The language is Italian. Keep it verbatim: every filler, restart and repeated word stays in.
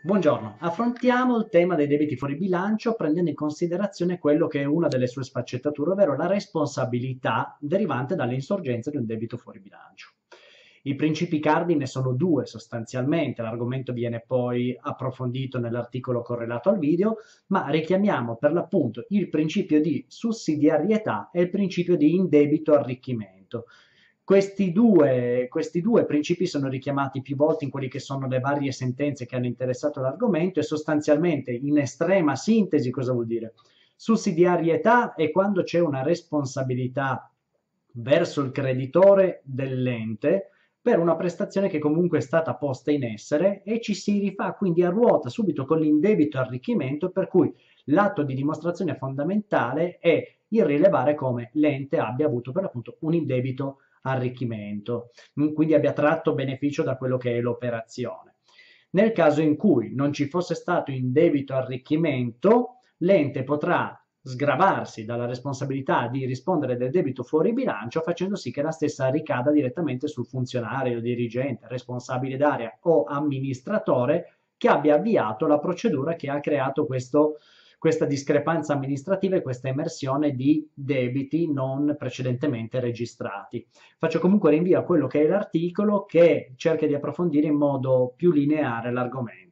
Buongiorno, affrontiamo il tema dei debiti fuori bilancio prendendo in considerazione quello che è una delle sue sfaccettature, ovvero la responsabilità derivante dall'insorgenza di un debito fuori bilancio. I principi cardine sono due sostanzialmente, l'argomento viene poi approfondito nell'articolo correlato al video, ma richiamiamo per l'appunto il principio di sussidiarietà e il principio di indebito arricchimento. Questi due, questi due principi sono richiamati più volte in quelle che sono le varie sentenze che hanno interessato l'argomento e sostanzialmente, in estrema sintesi, cosa vuol dire? Sussidiarietà è quando c'è una responsabilità verso il creditore dell'ente per una prestazione che comunque è stata posta in essere e ci si rifà quindi a ruota subito con l'indebito arricchimento, per cui l'atto di dimostrazione fondamentale è il rilevare come l'ente abbia avuto per l'appunto un indebito arricchimento, quindi abbia tratto beneficio da quello che è l'operazione. Nel caso in cui non ci fosse stato indebito arricchimento, l'ente potrà sgravarsi dalla responsabilità di rispondere del debito fuori bilancio, facendo sì che la stessa ricada direttamente sul funzionario, dirigente, responsabile d'area o amministratore che abbia avviato la procedura che ha creato questo questa discrepanza amministrativa e questa emersione di debiti non precedentemente registrati. Faccio comunque rinvio a quello che è l'articolo che cerca di approfondire in modo più lineare l'argomento.